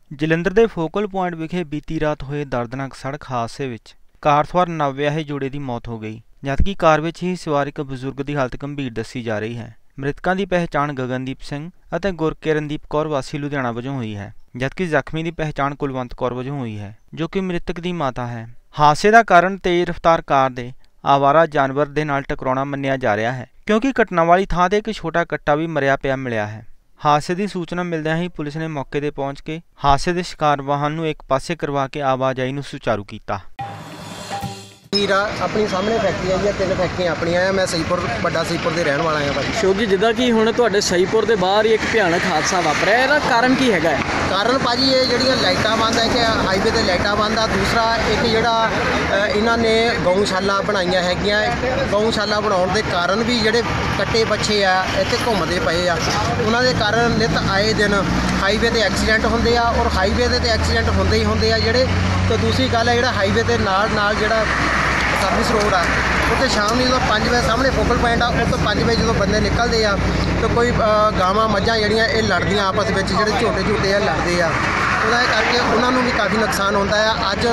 ਜਲੰਧਰ ਦੇ focal point ਵਿਖੇ ਬੀਤੀ ਰਾਤ ਹੋਏ ਦਰਦਨਾਕ ਸੜਕ ਹਾਦਸੇ ਵਿੱਚ ਕਾਰ ਸਵਾਰ ਨਵਵਿਆਹੇ ਜੋੜੇ ਦੀ ਮੌਤ ਹੋ ਗਈ, ਜਦਕਿ ਕਾਰ ਵਿੱਚ ਹੀ ਸਵਾਰ ਇੱਕ ਬਜ਼ੁਰਗ ਦੀ ਹਾਲਤ ਗੰਭੀਰ ਦੱਸੀ ਜਾ ਰਹੀ ਹੈ। ਮ੍ਰਿਤਕਾਂ ਦੀ ਪਹਿਚਾਣ ਗਗਨਦੀਪ ਸਿੰਘ ਅਤੇ ਗੁਰਕਿਰਨਦੀਪ ਕੌਰ ਵਾਸੀ ਲੁਧਿਆਣਾ ਵਜੋਂ ਹੋਈ ਹੈ, ਜਦਕਿ ਜ਼ਖਮੀ ਦੀ ਪਹਿਚਾਣ ਕੁਲਵੰਤ ਕੌਰ ਵਜੋਂ ਹੋਈ ਹੈ, ਜੋ ਕਿ ਮ੍ਰਿਤਕ ਦੀ ਮਾਤਾ ਹੈ। ਹਾਦਸੇ ਦਾ ਕਾਰਨ ਤੇਜ਼ ਰਫ਼ਤਾਰ ਕਾਰ ਦੇ ਆਵਾਰਾ ਜਾਨਵਰ ਦੇ ਨਾਲ ਟਕਰਾਉਣਾ ਮੰਨਿਆ ਜਾ ਰਿਹਾ ਹੈ, ਕਿਉਂਕਿ ਘਟਨਾ ਵਾਲੀ ਥਾਂ ਤੇ ਇੱਕ ਛੋਟਾ ਕੱਟਾ ਵੀ ਮਰਿਆ ਪਿਆ ਮਿਲਿਆ ਹੈ। ਹਾਦਸੇ ਦੀ ਸੂਚਨਾ ਮਿਲਦਿਆਂ ਹੀ ਪੁਲਿਸ ਨੇ ਮੌਕੇ ਤੇ ਪਹੁੰਚ ਕੇ ਹਾਦਸੇ ਦੇ ਸ਼ਿਕਾਰ ਵਾਹਨ ਨੂੰ ਇੱਕ ਪਾਸੇ ਕਰਵਾ ਕੇ ਆਵਾਜਾਈ ਨੂੰ ਸੁਚਾਰੂ ਕੀਤਾ। अपनी सामने फैक्ट्री है, 3 फैक्ट्रियां अपनियां है। मैं सहीपुर बड़ा सहीपुर के रहने वाला हाँ भाजी। शोक जी, जिदा कि हुण तुहाडे सहीपुर के बाहर ही एक भयानक हादसा वापरिया, इहदा कारण की हैगा? कारण भाजी ये जिहड़ियां लाइटां बंद है कि हाईवे ते लाइटां बंद आ। दूसरा एक जिहड़ा इन्हां ने गऊशाला बनाईयां हैगियां, गऊशाला बनाउण दे कारण भी जिहड़े कट्टे बच्छे आ इत्थे घुमदे पए आ, उन्हां दे कारण नित आए दिन हाईवे ते एक्सीडेंट हुंदे आ और हाईवे ते एक्सीडेंट हुंदे ही हुंदे आ जिहड़े। तो दूसरी गल है जिहड़ा हाईवे ते नाल जिहड़ा सर्विस रोड आ उत्ते शाम ਨੂੰ ਜਦੋਂ 5 ਵਜੇ ਸਾਹਮਣੇ ਫੋਕਲ ਪੁਆਇੰਟ ਆ, ਉੱਥੇ 5 ਵਜੇ ਜਦੋਂ ਬੰਦੇ ਨਿਕਲਦੇ ਆ ਤਾਂ ਕੋਈ ਗਾਵਾਂ ਮੱਝਾਂ ਜਿਹੜੀਆਂ ਇਹ ਲੜਦੀਆਂ ਆਪਸ ਵਿੱਚ, ਜਿਹੜੇ ਝੋਟੇ ਆ ਲੜਦੇ ਆ, ਉਹਦਾ ਕਰਕੇ ਉਹਨਾਂ ਨੂੰ ਵੀ ਕਾਫੀ ਨੁਕਸਾਨ ਹੁੰਦਾ ਆ। ਅੱਜ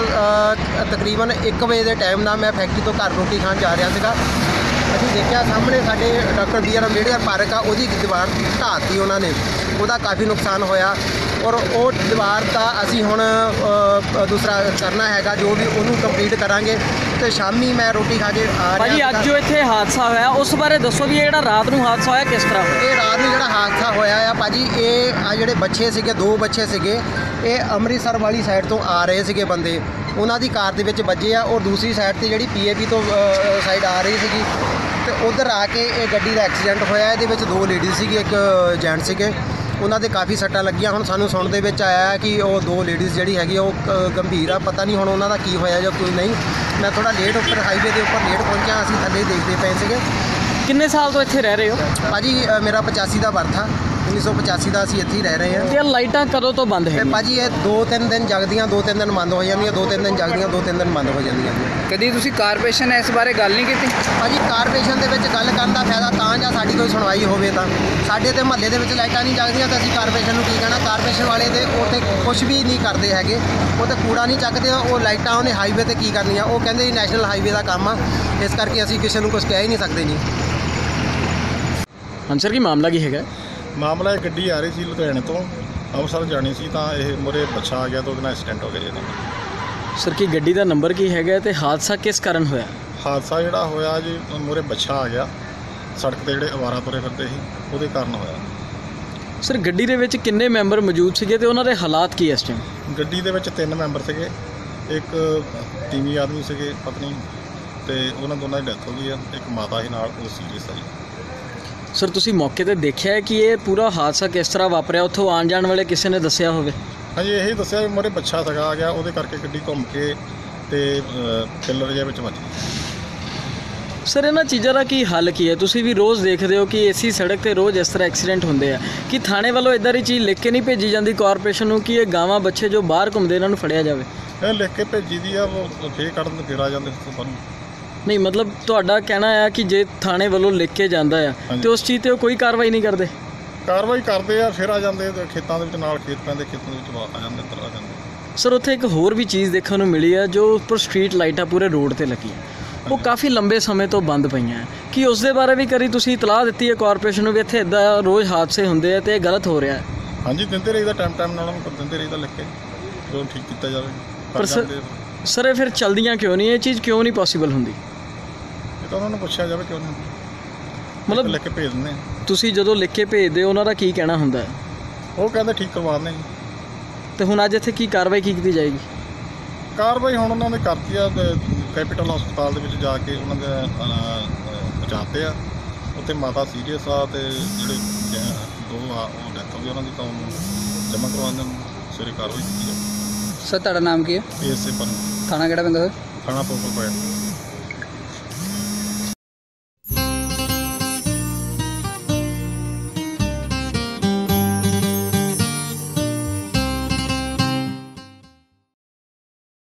ਤਕਰੀਬਨ 1 ਵਜੇ ਦੇ ਟਾਈਮ ਨਾਲ ਮੈਂ ਫੈਕਟਰੀ ਤੋਂ ਘਰ ਰੋਟੀ ਖਾਣ ਜਾ ਰਿਹਾ ਸੀਗਾ। ਅਸੀਂ ਦੇਖਿਆ ਸਾਹਮਣੇ ਸਾਡੇ ਡਾਕਟਰ BR ਅੰਬੇਡਕਰ ਪਾਰਕ ਆ, ਉਹਦੀ ਦੀਵਾਰ ਢਾਹਤੀ ਉਹਨਾਂ ਨੇ, ਉਹਦਾ ਕਾਫੀ ਨੁਕਸਾਨ ਹੋਇਆ। ਔਰ ਉਹ ਦੀਵਾਰ ਦਾ ਅਸੀਂ ਹੁਣ ਦੂਸਰਾ ਕਰਨਾ ਹੈਗਾ, ਜੋ ਵੀ ਉਹਨੂੰ ਕੰਪਲੀਟ ਕਰਾਂਗੇ। ਤੇ ਸ਼ਾਮੀ ਮੈਂ ਰੋਟੀ ਖਾ ਕੇ ਆ ਰਿਹਾ ਭਾਜੀ, ਅੱਜ ਜੋ ਇੱਥੇ ਹਾਦਸਾ ਹੋਇਆ ਉਸ ਬਾਰੇ ਦੱਸੋ ਵੀ ਇਹ ਜਿਹੜਾ ਰਾਤ ਨੂੰ ਹਾਦਸਾ ਹੋਇਆ ਕਿਸ ਤਰ੍ਹਾਂ ਹੋਇਆ? ਇਹ ਰਾਤ ਨੂੰ ਜਿਹੜਾ ਹਾਦਸਾ ਹੋਇਆ ਆ ਭਾਜੀ, ਇਹ ਆ ਜਿਹੜੇ ਬੱਚੇ ਸੀਗੇ, 2 ਬੱਚੇ ਸੀਗੇ, ਇਹ ਅੰਮ੍ਰਿਤਸਰ ਵਾਲੀ ਸਾਈਡ ਤੋਂ ਆ ਰਹੇ ਸੀਗੇ ਬੰਦੇ, ਉਹਨਾਂ ਦੀ ਕਾਰ ਦੇ ਵਿੱਚ ਵੱਜੇ ਆ। ਔਰ ਦੂਸਰੀ ਸਾਈਡ ਤੇ ਜਿਹੜੀ PAP ਤੋਂ ਸਾਈਡ ਆ ਰਹੀ ਸੀਗੀ, ਤੇ ਉਧਰ ਆ ਕੇ ਇਹ ਗੱਡੀ ਦਾ ਐਕਸੀਡੈਂਟ ਹੋਇਆ। ਇਹਦੇ ਵਿੱਚ 2 ਲੇਡੀਜ਼ ਸੀਗੇ, ਇੱਕ ਜੈਂਟ ਸੀਗੇ, ਉਹਨਾਂ ਦੇ ਕਾਫੀ ਸੱਟਾਂ ਲੱਗੀਆਂ। ਹੁਣ ਸਾਨੂੰ ਸੁਣਨ ਦੇ ਵਿੱਚ ਆਇਆ ਕਿ ਉਹ 2 ਲੇਡੀਜ਼ ਜਿਹੜੀ ਹੈਗੀ ਉਹ ਗੰਭੀਰ ਆ, ਪਤਾ ਨਹੀਂ ਹੁਣ ਉਹਨਾਂ ਦਾ ਕੀ ਹੋਇਆ ਜਾਂ ਕੋਈ ਨਹੀਂ। ਮੈਂ ਥੋੜਾ ਲੇਟ ਉੱਪਰ ਹਾਈਵੇ ਦੇ ਉੱਪਰ ਲੇਟ ਪਹੁੰਚਿਆ, ਅਸੀਂ ਥੱਲੇ ਦੇਖਦੇ ਪਏ ਸੀਗੇ। ਕਿੰਨੇ ਸਾਲ ਤੋਂ ਇੱਥੇ ਰਹਿ ਰਹੇ ਹੋ? ਭਾਜੀ ਮੇਰਾ 85 ਦਾ ਬਰਥ ਆ, 1985 ਦਾ ਅਸੀਂ ਇੱਥੇ ਹੀ ਰਹਿ ਰਹੇ ਹਾਂ। ਇਹ ਲਾਈਟਾਂ ਕਦੋਂ ਤੋਂ ਬੰਦ ਹੈ? ਭਾਜੀ ਇਹ 2-3 ਦਿਨ ਜਗਦੀਆਂ, 2-3 ਦਿਨ ਬੰਦ ਹੋ ਜਾਂਦੀਆਂ, 2-3 ਦਿਨ ਜਗਦੀਆਂ, 2-3 ਦਿਨ ਬੰਦ ਹੋ ਜਾਂਦੀਆਂ। ਕਦੀ ਤੁਸੀਂ ਕਾਰਪੋਰੇਸ਼ਨ ਇਸ ਬਾਰੇ ਗੱਲ ਨਹੀਂ ਕੀਤੀ? ਭਾਜੀ ਕਾਰਪੋਰੇਸ਼ਨ ਦੇ ਵਿੱਚ ਗੱਲ ਕਰਨ ਦਾ ਫਾਇਦਾ ਤਾਂ ਜਾਂ ਸਾਡੀ ਕੋਈ ਸੁਣਵਾਈ ਹੋਵੇ ਤਾਂ। ਸਾਡੇ ਤੇ ਮਹੱਲੇ ਦੇ ਵਿੱਚ ਲਾਈਟਾਂ ਨਹੀਂ ਜਗਦੀਆਂ ਤਾਂ ਅਸੀਂ ਕਾਰਪੋਰੇਸ਼ਨ ਨੂੰ ਕੀ ਕਹਿਣਾ। ਕਾਰਪੋਰੇਸ਼ਨ ਵਾਲੇ ਤੇ ਉੱਥੇ ਕੁਝ ਵੀ ਨਹੀਂ ਕਰਦੇ ਹੈਗੇ, ਉਹ ਤੇ ਕੂੜਾ ਨਹੀਂ ਚੱਕਦੇ, ਉਹ ਲਾਈਟਾਂ ਉਹਨੇ ਹਾਈਵੇ ਤੇ ਕੀ ਕਰਨੀਆਂ। ਉਹ ਕਹਿੰਦੇ ਨੈਸ਼ਨਲ ਹਾਈਵੇ ਦਾ ਕੰਮ ਆ, ਇਸ ਕਰਕੇ ਅਸੀਂ ਕਿਸੇ ਨੂੰ ਕੁਝ ਕਹਿ ਹੀ ਨਹੀਂ ਸਕਦੇ ਜੀ। ਹਾਂ ਸਰ, ਕੀ ਮਾਮਲਾ ਕੀ ਹੈਗਾ? ਮਾਮਲਾ ਇਹ ਗੱਡੀ ਆ ਰਹੀ ਸੀ ਲੁਧਿਆਣੇ ਤੋਂ ਅੰਮ੍ਰਿਤਸਰ ਜਾਣੀ ਸੀ, ਤਾਂ ਇਹ ਮੂਹਰੇ ਬੱਚਾ ਆ ਗਿਆ ਤਾਂ ਉਹਦੇ ਨਾਲ ਐਕਸੀਡੈਂਟ ਹੋ ਗਿਆ ਜੀ। ਸਰ, ਕੀ ਗੱਡੀ ਦਾ ਨੰਬਰ ਕੀ ਹੈਗਾ ਤੇ ਹਾਦਸਾ ਕਿਸ ਕਾਰਨ ਹੋਇਆ? ਹਾਦਸਾ ਜਿਹੜਾ ਹੋਇਆ ਜੀ, ਮੂਹਰੇ ਬੱਚਾ ਆ ਗਿਆ, ਸੜਕ ਤੇ ਜਿਹੜੇ ਅਵਾਰਾ ਤੁਰੇ ਫਿਰਦੇ ਸੀ ਉਹਦੇ ਕਾਰਨ ਹੋਇਆ। ਸਰ, ਗੱਡੀ ਦੇ ਵਿੱਚ ਕਿੰਨੇ ਮੈਂਬਰ ਮੌਜੂਦ ਸੀਗੇ ਤੇ ਉਹਨਾਂ ਦੇ ਹਾਲਾਤ ਕੀ ਇਸ ਟਾਈਮ? ਗੱਡੀ ਦੇ ਵਿੱਚ 3 ਮੈਂਬਰ ਸੀਗੇ, ਇੱਕ ਤੀਵੀਂ ਆਦਮੀ ਸੀਗੇ ਪਤਨੀ, ਤੇ ਉਹਨਾਂ ਦੋਨਾਂ ਦੀ ਡੈਥ ਹੋ ਗਈ ਆ। ਇੱਕ ਮਾਤਾ ਸੀ ਨਾਲ, ਉਹ ਸੀਰੀਅਸ ਆ ਜੀ। ਸਰ, ਤੁਸੀਂ ਮੌਕੇ ਤੇ ਦੇਖਿਆ ਹੈ ਕਿ ਇਹ ਪੂਰਾ ਹਾਦਸਾ ਕਿਸ ਤਰ੍ਹਾਂ ਵਾਪਰਿਆ? ਉੱਥੋਂ ਆਉਣ ਜਾਣ ਵਾਲੇ ਕਿਸੇ ਨੇ ਦੱਸਿਆ ਹੋਵੇ? ਹਾਂਜੀ, ਇਹੀ ਦੱਸਿਆ ਵੀ ਮੂਹਰੇ ਬੱਚਾ ਸੀਗਾ ਆ ਗਿਆ, ਉਹਦੇ ਕਰਕੇ ਗੱਡੀ ਘੁੰਮ ਕੇ ਤੇ ਪਿੱਲਰ ਜਿਹੇ ਵਿੱਚ ਵੱਜ ਗਈ। ਸਰ, ਇਹਨਾਂ ਚੀਜ਼ਾਂ ਦਾ ਕੀ ਹੱਲ ਕੀ ਹੈ? ਤੁਸੀਂ ਵੀ ਰੋਜ਼ ਦੇਖਦੇ ਹੋ ਕਿ ਇਸੀ ਸੜਕ ਤੇ ਰੋਜ਼ ਇਸ ਤਰ੍ਹਾਂ ਐਕਸੀਡੈਂਟ ਹੁੰਦੇ ਆ। ਕਿ ਥਾਣੇ ਵੱਲੋਂ ਇੱਦਾਂ ਦੀ ਚੀਜ਼ ਲਿਖ ਕੇ ਨਹੀਂ ਭੇਜੀ ਜਾਂਦੀ ਕਾਰਪੋਰੇਸ਼ਨ ਨੂੰ ਕਿ ਇਹ ਗਾਵਾਂ ਬੱਚੇ ਜੋ ਬਾਹਰ ਘੁੰਮਦੇ ਇਹਨਾਂ ਨੂੰ ਫੜਿਆ ਜਾਵੇ? ਇਹ ਲਿਖ ਕੇ ਭੇਜੀ ਦੀ ਆ, ਉਹ ਫੇਰ ਕੱਢਣ ਫੇਰ ਆ ਜਾਂਦੇ ਉੱਪਰ ਨੂੰ। ਨਹੀਂ, ਮਤਲਬ ਤੁਹਾਡਾ ਕਹਿਣਾ ਆ ਕਿ ਜੇ ਥਾਣੇ ਵੱਲੋਂ ਲਿਖ ਕੇ ਜਾਂਦਾ ਆ ਤੇ ਉਸ ਚੀਜ਼ ਤੇ ਉਹ ਕੋਈ ਕਾਰਵਾਈ ਨਹੀਂ ਕਰਦੇ? ਕਾਰਵਾਈ ਕਰਦੇ ਆ, ਫਿਰ ਆ ਜਾਂਦੇ ਖੇਤਾਂ ਦੇ ਵਿੱਚ, ਨਾਲ ਖੇਤ ਪੈਂਦੇ, ਖੇਤਾਂ ਦੇ ਵਿੱਚ ਆ ਜਾਂਦੇ, ਅੰਦਰ ਆ ਜਾਂਦੇ। ਸਰ, ਉੱਥੇ ਇੱਕ ਹੋਰ ਵੀ ਚੀਜ਼ ਦੇਖਣ ਨੂੰ ਮਿਲੀ ਹੈ, ਜੋ ਉੱਪਰ ਸਟਰੀਟ ਲਾਈਟਾਂ ਪੂਰੇ ਰੋਡ ਤੇ ਲੱਗੀਆਂ, ਉਹ ਕਾਫੀ ਲੰਬੇ ਸਮੇਂ ਤੋਂ ਬੰਦ ਪਈਆਂ। ਕੀ ਉਸ ਦੇ ਬਾਰੇ ਵੀ ਕਰੀ ਤੁਸੀਂ ਇਤਲਾਹ ਦਿੱਤੀ ਹੈ ਕਾਰਪੋਰੇਸ਼ਨ ਨੂੰ ਵੀ ਇੱਥੇ ਇੱਦਾਂ ਰੋਜ਼ ਹਾਦਸੇ ਹੁੰਦੇ ਆ ਤੇ ਇਹ ਗਲਤ ਹੋ ਰਿਹਾ? ਹਾਂਜੀ, ਦਿੰਦੇ ਰਹੀਦਾ, ਟਾਈਮ ਨਾਲ ਉਹਨੂੰ ਦਿੰਦੇ ਰਹੀਦਾ ਲਿਖ ਕੇ, ਜੋ ਠੀਕ ਕੀਤਾ ਜਾਵੇ। ਪਰ ਸਰ ਇਹ ਫਿਰ ਚਲਦੀਆਂ ਕਿਉਂ ਨਹੀਂ? ਇਹ ਚੀਜ਼ ਕਿਉਂ ਨਹੀਂ ਪੋਸੀਬਲ ਹੁੰਦੀ? ਇਹ ਤਾਂ ਉਹਨਾਂ ਨੂੰ ਪੁੱਛਿਆ ਜਾਵੇ ਕਿਉਂ ਨਹੀਂ, ਮਤਲਬ ਲਿਖ ਕੇ ਭੇਜ ਦਿੰਦੇ। ਤੁਸੀਂ ਜਦੋਂ ਲਿਖ ਕੇ ਭੇਜਦੇ ਹੋ ਉਹਨਾਂ ਦਾ ਕੀ ਕਹਿਣਾ ਹੁੰਦਾ ਹੈ? ਉਹ ਕਹਿੰਦੇ ਠੀਕ ਕਰਵਾ ਦਿੰਦੇ। ਤੇ ਹੁਣ ਅੱਜ ਇੱਥੇ ਕੀ ਕਾਰਵਾਈ ਕੀਤੀ ਜਾਏਗੀ? ਕਾਰਵਾਈ ਹੁਣ ਉਹਨਾਂ ਨੇ ਕਰਤੀ ਆ, ਕੈਪੀਟਲ ਹਸਪਤਾਲ ਦੇ ਵਿੱਚ ਜਾ ਕੇ ਉਹਨਾਂ ਦੇ ਪਹੁੰਚਾਤੇ ਆ। ਉੱਥੇ ਮਾਤਾ ਸੀਰੀਅਸ ਆ ਤੇ ਜਿਹੜੇ 2 ਆ ਉਹ ਡੈਥ ਹੋ ਗਈ ਉਹਨਾਂ ਦੀ, ਤਾਂ ਉਹਨੂੰ ਜਮ੍ਹਾਂ ਕਰਵਾਉਣ ਦੇ ਸਵੇਰੇ ਕਾਰਵਾਈ ਕੀਤੀ ਜਾਵੇ। ਸਰ, ਤੁਹਾਡਾ ਨਾਮ ਕੀ ਹੈ? ਇਸੇ ਪਰ ਥਾਣਾ ਕਿਹੜਾ ਪੈਂਦਾ ਸਰ? ਥਾਣਾ ਫੋਕਲ ਪੁਆਇੰਟ।